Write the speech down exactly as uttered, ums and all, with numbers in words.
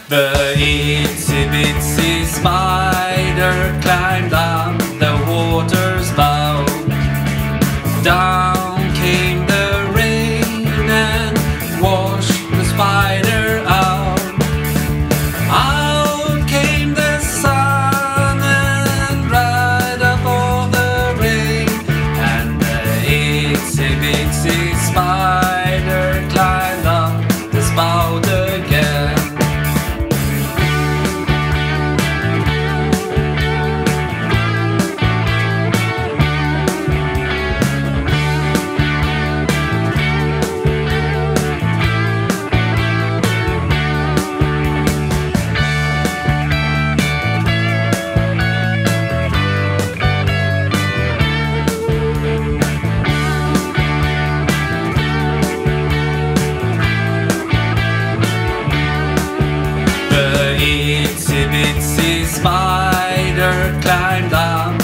The itsy bitsy spider climbed up the water's spout. Down came the rain and washed the spider out. Out came the sun and dried up all the rain. And the itsy bitsy spider climbed up the spout again. The itsy bitsy spider climbed up